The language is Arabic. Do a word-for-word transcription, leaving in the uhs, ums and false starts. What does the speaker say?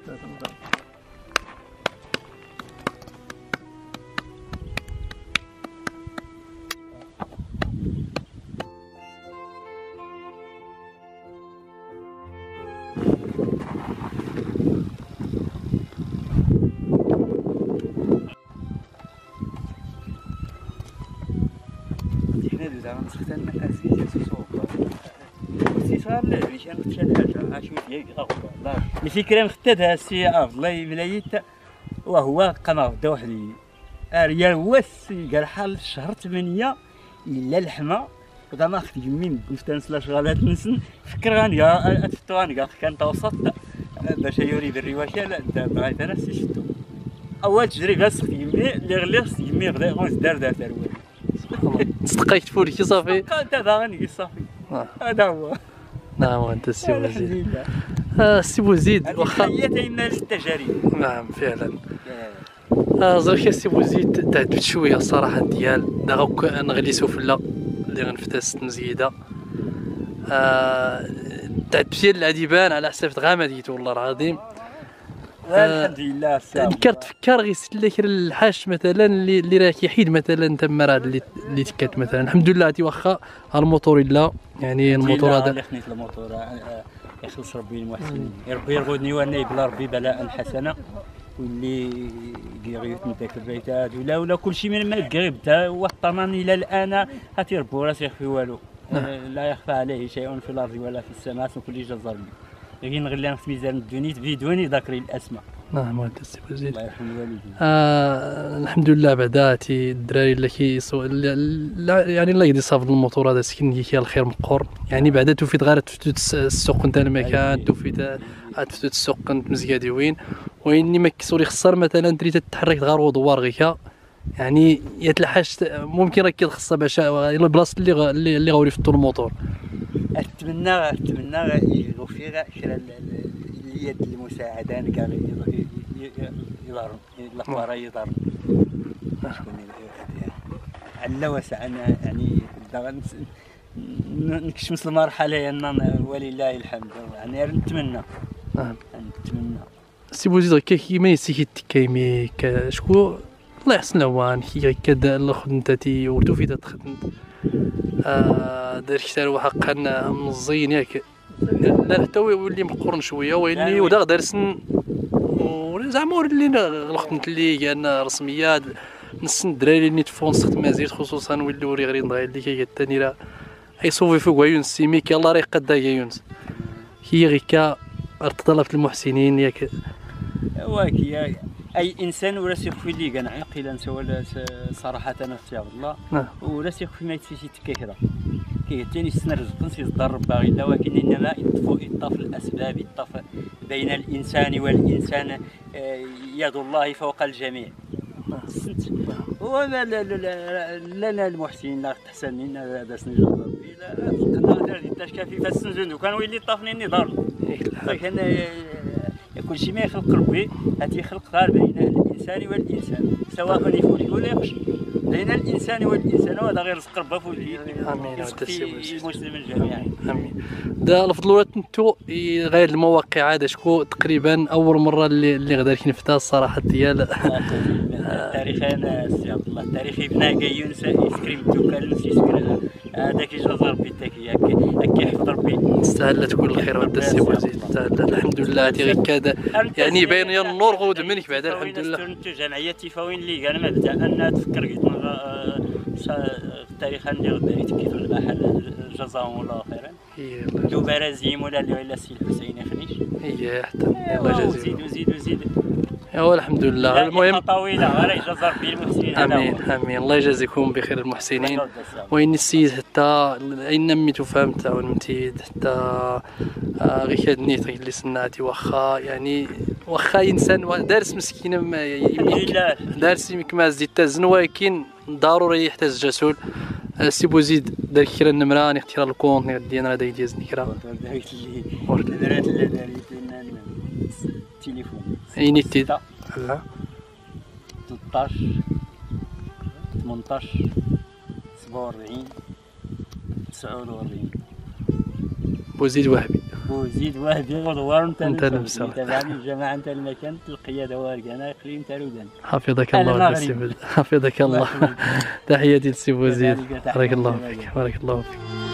الفكره مختدها السي عبد الله بلايت وهو قناه بدا واحد الريال هو قال حال الشهر ثمانية الا لحمه ودا ما خدي من قلت لا شغالات نسن فكر غانيا اتفتوان كان توسط باش يوري بالرواشه لا بغيت انا شفتو اول تجربه سختي يمي اللي غلي سختي يمي غدا غوز دار دار دار صدقيت فولكي صافي انت غاني صافي هذا هو. نعم انت السي بوزيد. آه السي بوزيد واخا هي تيمنا للتجارب. نعم فعلا. آه زرك السي بوزيد تعذبت شويه الصراحه ديال داك نغلي سفله اللي غنفتس المزيده. آه تعذبتي العديبان على حساب غامه ديت والله العظيم. الحمد لله السلام. ذكرت فكر غيسلك الحاش مثلا اللي اللي راه كيحيد مثلا تما راه اللي اللي تكات مثلا الحمد لله عتي واخا الموتور لا يعني الموتور هذا اللي خنيت الموتور يخلص ربي المحسنين ربي يرغدني وانا بلا ربي بلاء حسنه واللي غيوت من داك البيت هذا ولا ولا كلشي من ما قربت وطنني الى الان هاتي ربي راه يخفي والو. لا يخفى عليه شيء في الارض ولا في السماء كل جزار لي لكن نغلي في ميزان الدنيا بدون ذكر الاسماء. نعم هذا السي بوزيد. الله يرحم الوالدين. آه الحمد لله بعدا تي الدراري اللي كيسو يعني الله يدي صافي الموتور هذا سكن هي الخير مقور يعني بعدا توفيت غير تفتوت السوق نتاع المكان توفيت تفتوت السوق كنت مزيادي وين ويني ما كيسولي خسر مثلا تريد تتحرك غير ودوار غيكا يعني يتلحاش ممكن راك خصها باش البلاصه اللي اللي غاولي في الموتور. اتمنى اتمنى يوفي شرا اليد المساعده كاع يضرب الاخبار يضرب على واسع يعني نكشمس المرحله ان ولله الحمد يعني نتمنى نتمنى. سي بوزيد كيما يسيك كيمي كشكو الله يحسن العوان كي كدا الخدمتي وتوفي تخدم آه دار كثار وحقا مزين ياك لا حتى يولي مقورن شويه ويلي ودا دارسن زعما ولي الخدمت اللي كان رسميات نسن الدراري اللي تفون نستخدم زيد خصوصا ولي وري غير نضايا اللي كي الثاني راه يصوفي فوق يونس سيميك يلاه راه قدا يونس هي غيكا ارتطلبت المحسنين ياك واكي اي انسان ولا يخفي لي كان عاقلا سواء صراحه انا في الله ولا يخفي ما يتفيش تكيكرا كيتاني السن رزق يصدر باغي لا ولكن انما يطفو يطاف الاسباب يطاف بين الانسان والانسان يد الله فوق الجميع. وما لا لا لا المحسنين لا تحسن منا هذا سن ربي لا قناه ديال كافي فالسنزون كان ويلي طافني النضال لكن كل شيء ما يخلق ربي هاتي خلق غير بين الانسان والانسان سواء يفولي ولا يخشى بين الانسان والانسان وهذا غير رزق ربي فولي. امين في المسلمين جميعا. امين. دا الفضلوات نتو غير المواقع هذا شكو تقريبا اول مره اللي اللي غدا كنفتها الصراحه ديال التاريخ انا سي عبد الله التاريخ ابن كيونس يسكريم توكل يسكر هذاك جزا ربي تاكي هكا يحفظ ربي تستاهل تكون الخير ود السي بوزيد تستاهل الحمد لله هذه غير كذا يعني باين يا النور غود منك بعد الحمد لله. جمعيه تيفاوين اللي انا مبدا انها تفكر التاريخ عندي غدا يتكيف المحل جزاهم الله خيرا. دو برازيم ولا ولا سي الحسين خنيش هي حتى الله يجازيهم. وزيد وزيد وزيد ايوا الحمد لله. المهم طويله غير يجزر به المحسنين. امين امين الله يجازيكم بخير المحسنين. وين السيد حتى اين نميتو فهمت ونمتيد حتى غير كاد نيت اللي سناتي واخا يعني واخا انسان دارس مسكين دارس كما زيد تزن ولكن ضروري يحتاج جسول. السي بوزيد دار كرا النمره نختار الكونت ديالنا هذا يديز نكرا درات التليفون اين تيد لا ثلاثطاش ثمنطاش سبعة وأربعين تسعة وأربعين بوزيد وهبي. وزيد وهبي غدوار انت أنت المساعد. تابعني الجماعه انت المكان القياده والقنا خليم تارودان. حفظك الله السي بوزيد. حفظك الله. تحياتي للسي بوزيد. بارك الله فيك. بارك الله فيك.